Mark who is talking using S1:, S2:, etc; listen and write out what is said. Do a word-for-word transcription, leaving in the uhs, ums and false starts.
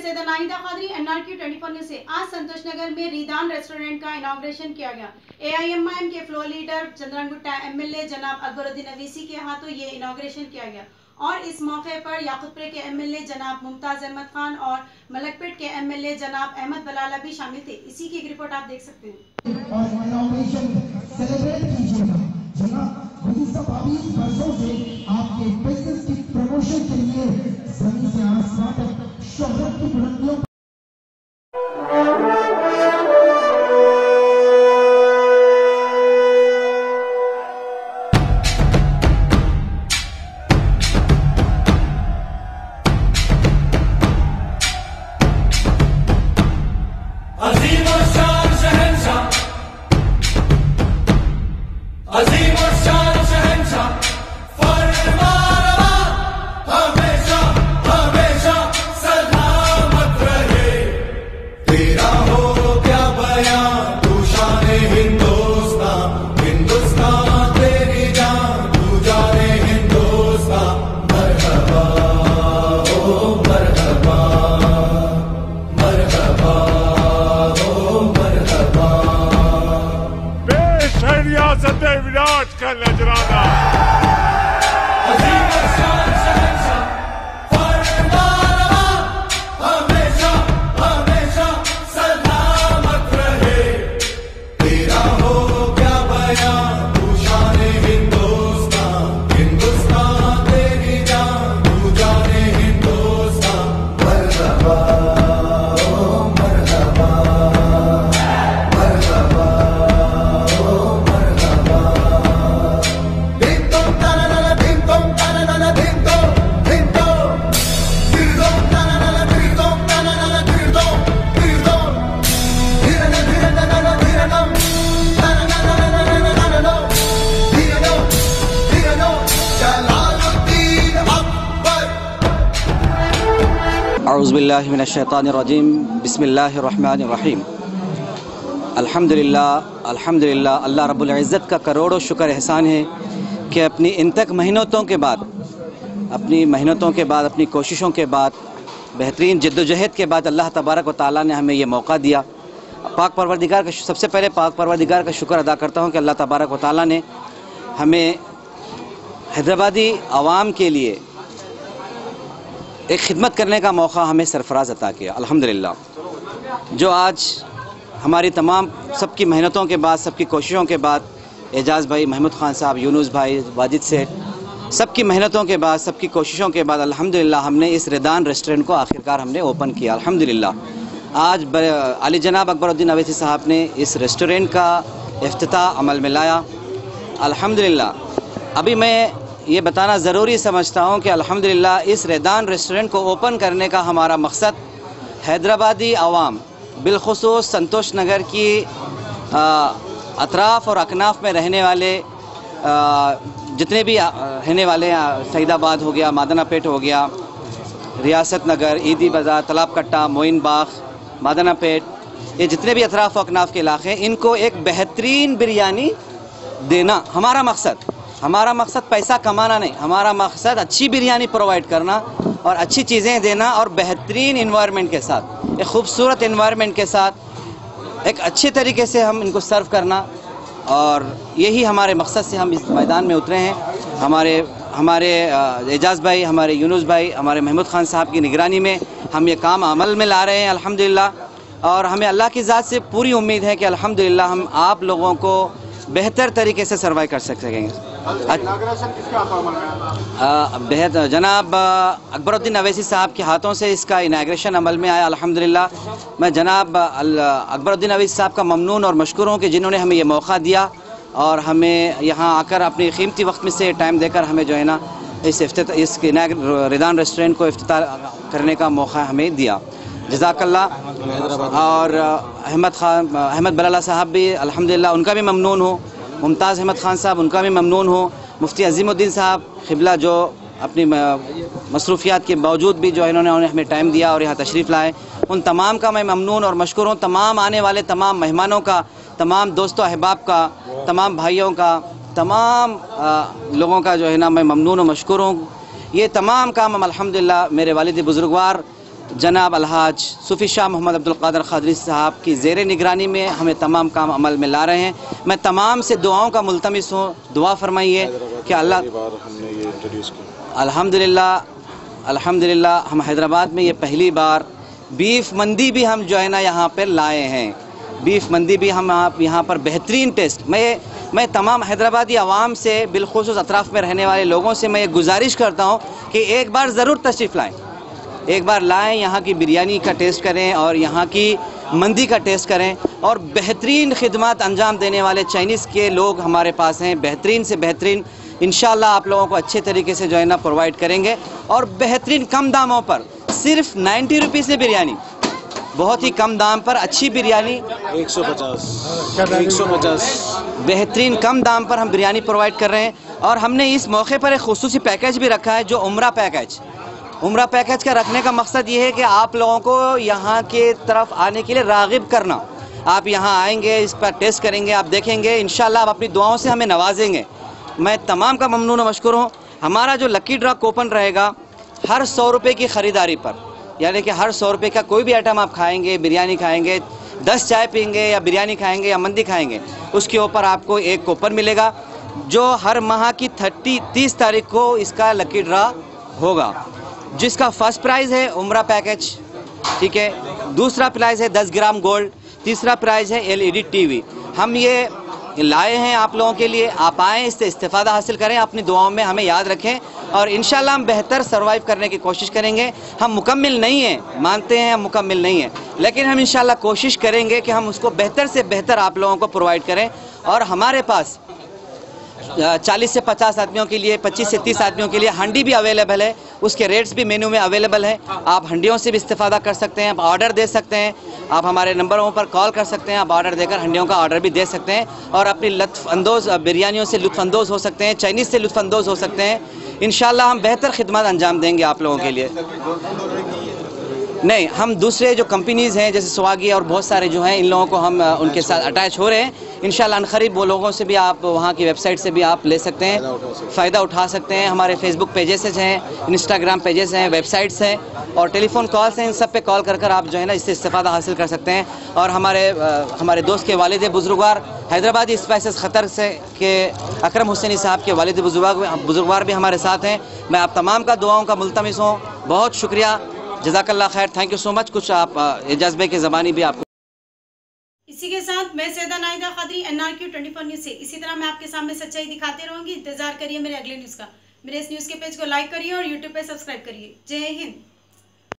S1: Syeda Nahida Qadri, N R K चौबीस news से। आज संतोष नगर में रीदान रेस्टोरेंट का इनॉग्रेशन किया गया। A I M I M के floor leader Chandrayangutta M L A जनाब अकबरुद्दीन अवैसी के हाथों ये इनॉग्रेशन किया गया और इस मौके पर याकूतपुर के एम एल ए जनाब मुमताज अहमद खान और मलकपेट के एम एल ए जनाब अहमद बलाला भी शामिल थे। इसी की एक रिपोर्ट आप देख सकते हैं।
S2: और इनॉग्रेशन सेलिब्रेट कीजिएगा। जनाब वर्षों से आपके बिजनेस की प्रमोशन के लिए जमीन से आसमान तक शोहरत की बुलंदियों
S3: विराट का नजराना। हमेशा हमेशा सलामत रहे, तेरा हो क्या बयान तू शाने हिंदुस्तान, हिंदुस्तान तेरी जान तू जाने हिंदुस्तान। मरहबा ओ मरहबा मरहबा
S4: औज़ुबिल्लाहि मिनश्शैतानिर्रजीम, बिस्मिल्लाहिर्रहमानिर्रहीम। अल्हम्दुलिल्लाह अल्हम्दुलिल्लाह अल्लाह रब्बुल इज़्ज़त का करोड़ों शुक्र एहसान है कि अपनी इन तक मेहनतों के बाद अपनी मेहनतों के बाद अपनी कोशिशों के बाद बेहतरीन जद्दोजहद के बाद अल्लाह तबारक व तआला ने हमें ये मौका दिया। पाक परवरदिगार का सबसे पहले पाक परवरदिगार का शुक्र अदा करता हूँ कि अल्लाह तबारक व तआला ने हमें हैदराबादी आवाम के लिए एक खिदमत करने का मौका हमें सरफराज अता किया। अल्हम्दुलिल्लाह जो आज हमारी तमाम सबकी मेहनतों के बाद सबकी कोशिशों के बाद एजाज़ भाई, महमूद ख़ान साहब, यूनुस भाई, वाजिद सेठ, सबकी मेहनतों के बाद सबकी कोशिशों के बाद अल्हम्दुलिल्लाह हमने इस रीदान रेस्टोरेंट को आखिरकार हमने ओपन किया। अल्हम्दुलिल्लाह आज अली जनाब अकबरुद्दीन अवैसी साहब ने इस रेस्टोरेंट का इफ्तिताह अमल में लाया। अल्हम्दुलिल्लाह अभी मैं ये बताना ज़रूरी समझता हूँ कि अल्हम्दुलिल्लाह इस रीदान रेस्टोरेंट को ओपन करने का हमारा मकसद हैदराबादी आवाम बिलखुसूस संतोष नगर की अतराफ़ और अकनाफ़ में रहने वाले आ, जितने भी रहने वाले सईदाबाद हो गया, मादना पेट हो गया, रियासत नगर, ईदी बाज़ार, तालाब कट्टा, मोइन बाग, मादना पेट, ये जितने भी अतराफ़ और अकनाफ़ के इलाके हैं इनको एक बेहतरीन बिरयानी देना हमारा मकसद। हमारा मकसद पैसा कमाना नहीं, हमारा मकसद अच्छी बिरयानी प्रोवाइड करना और अच्छी चीज़ें देना और बेहतरीन इन्वायरमेंट के साथ, एक खूबसूरत इन्वायरमेंट के साथ एक अच्छे तरीके से हम इनको सर्व करना, और यही हमारे मकसद से हम इस मैदान में उतरे हैं। हमारे हमारे एजाज़ भाई, हमारे यूनुस भाई, हमारे महमूद ख़ान साहब की निगरानी में हम ये काम अमल में ला रहे हैं अल्हम्दुलिल्लाह। और हमें अल्लाह की ज़ात से पूरी उम्मीद है कि अल्हम्दुलिल्लाह हम आप लोगों को बेहतर तरीके से सर्वाइव कर सकेंगे। बेहद जनाब अकबरुद्दीन अवैसी साहब के हाथों से इसका इनाग्रेशन अमल में आया। अल्हम्दुलिल्लाह मैं जनाब अकबरुद्दीन अवैसी साहब का ममनून और मशकूर हूँ कि जिन्होंने हमें ये मौका दिया और हमें यहाँ आकर अपनी कीमती वक्त में से टाइम देकर हमें जो है ना इस इस रीदान रेस्टोरेंट को इफ्तिताह करने का मौका हमें दिया। जज़ाकल्लाह। और अहमद खान अहमद बलाला साहब भी अल्हम्दुलिल्लाह उनका भी ममनून हो, मुमताज़ अहमद ख़ान साहब उनका भी ममनून हो, मुफ्ती अज़ीमुद्दीन साहब क़िबला जो अपनी मसरूफ़ियात के बावजूद भी जो है इन्होंने हमें टाइम दिया और यहाँ तशरीफ़ लाए, उन तमाम का मैं ममनून और मशकूर हूँ। तमाम आने वाले तमाम मेहमानों का, तमाम दोस्तों अहबाब का, तमाम भाइयों का, तमाम आ, लोगों का जो है ना मैं ममनून और मशकूर हूँ। ये तमाम काम हम अल्हम्दुलिल्लाह मेरे वालिद बुज़ुर्गवार जनाब अलहाज सूफ़ी शाह मोहम्मद अब्दुल कादिर क़ादरी साहब की ज़ेर निगरानी में हमें तमाम काम अमल में ला रहे हैं। मैं तमाम से दुआओं का मुल्तमिस हूँ, दुआ फरमाइए कि अल्लाह अल्हम्दुलिल्लाह अल्हम्दुलिल्लाह हम हैदराबाद में ये पहली बार बीफ मंदी भी हम जो है ना यहाँ पर लाए हैं। बीफ मंदी भी हम आप यहाँ पर बेहतरीन टेस्ट। मैं मैं तमाम हैदराबादी आवाम से बिलखुसूस अतराफ़ में रहने वाले लोगों से मैं ये गुजारिश करता हूँ कि एक बार ज़रूर तशरीफ़ लाएँ, एक बार लाएं, यहाँ की बिरयानी का टेस्ट करें और यहाँ की मंदी का टेस्ट करें। और बेहतरीन खिदमत अंजाम देने वाले चाइनीज़ के लोग हमारे पास हैं, बेहतरीन से बेहतरीन। इंशाल्लाह आप लोगों को अच्छे तरीके से जो है ना प्रोवाइड करेंगे और बेहतरीन कम दामों पर, सिर्फ नाइन्टी रुपीज़ से बिरयानी, बहुत ही कम दाम पर अच्छी बिरयानी,
S5: एक सौ पचास एक सौ पचास
S4: बेहतरीन कम दाम पर हम बिरयानी प्रोवाइड कर रहे हैं। और हमने इस मौके पर एक खुसूसी पैकेज भी रखा है जो उम्रा पैकेज। उम्रा पैकेज का रखने का मकसद ये है कि आप लोगों को यहाँ के तरफ आने के लिए राग़िब करना। आप यहाँ आएंगे, इस पर टेस्ट करेंगे, आप देखेंगे, इंशाल्लाह आप अपनी दुआओं से हमें नवाजेंगे। मैं तमाम का ममनून और मशकूर हूँ। हमारा जो लकी ड्रा कूपन रहेगा हर सौ रुपये की ख़रीदारी पर, यानी कि हर सौ रुपये का कोई भी आइटम आप खाएंगे, बिरयानी खाएंगे, दस चाय पीएंगे या बिरयानी खाएंगे या मंदी खाएंगे, उसके ऊपर आपको एक कूपन मिलेगा जो हर माह की थर्टी तीस तारीख को इसका लकी ड्रा होगा, जिसका फर्स्ट प्राइज़ है उम्रा पैकेज, ठीक है, दूसरा प्राइज़ है दस ग्राम गोल्ड, तीसरा प्राइज़ है एलईडी टीवी। हम ये लाए हैं आप लोगों के लिए, आप आएँ, इससे इस्तेफ़ादा हासिल करें, अपनी दुआओं में हमें याद रखें और इंशाल्लाह हम बेहतर सर्वाइव करने की कोशिश करेंगे। हम मुकम्मिल नहीं हैं, मानते हैं हम मुकम्मिल नहीं हैं, लेकिन हम इंशाल्लाह कोशिश करेंगे कि हम उसको बेहतर से बेहतर आप लोगों को प्रोवाइड करें। और हमारे पास चालीस से पचास आदमियों के लिए, पच्चीस से तीस आदमियों के लिए हंडी भी अवेलेबल है, उसके रेट्स भी मेन्यू में अवेलेबल है। आप हंडियों से भी इस्तेफ़ादा कर सकते हैं, आप ऑर्डर दे सकते हैं, आप हमारे नंबरों पर कॉल कर सकते हैं, आप ऑर्डर देकर हंडियों का ऑर्डर भी दे सकते हैं और अपनी लुत्फ़ अंदोज़ बिरयानियों से लुत्फ़ अंदोज़ हो सकते हैं, चाइनीज़ से लुत्फ़ अंदोज़ हो सकते हैं। इंशाल्लाह हम बेहतर खिदमत अंजाम देंगे आप लोगों के लिए। नहीं, हम दूसरे जो कंपनीज़ हैं जैसे स्वागी और बहुत सारे जो हैं, इन लोगों को हम उनके साथ अटैच हो रहे हैं। इंशाल्लाह अनक़रीब वो लोगों से भी आप वहाँ की वेबसाइट से भी आप ले सकते हैं, फ़ायदा उठा सकते हैं। हमारे फेसबुक पेजेस हैं, इंस्टाग्राम पेजेस हैं, वेबसाइट्स हैं और टेलीफोन कॉल्स हैं, इन सब पे कॉल कर कर आप जो है ना इससे इस्तेफ़ादा हासिल कर सकते हैं। और हमारे हमारे दोस्त के वालिद बुजुर्गवार हैदराबादी स्पाइसेस ख़तर से के अकरम हुसैनी साहब के वालिद बुजुर्गवार भी हमारे साथ हैं। मैं आप तमाम का दुआओं का मुल्तमिस हूँ। बहुत शुक्रिया, जज़ाकल्लाह खैर, थैंक यू सो मच। कुछ आप जज्बे की ज़बानी भी आपको।
S1: इसी के साथ मैं Syeda Nahida Qadri, NRQ twenty four news से इसी तरह मैं आपके सामने सच्चाई दिखाते रहूंगी। इंतजार करिए मेरे अगले न्यूज़ का। मेरे इस न्यूज़ के पेज को लाइक करिए और यूट्यूब पे सब्सक्राइब करिए। जय हिंद।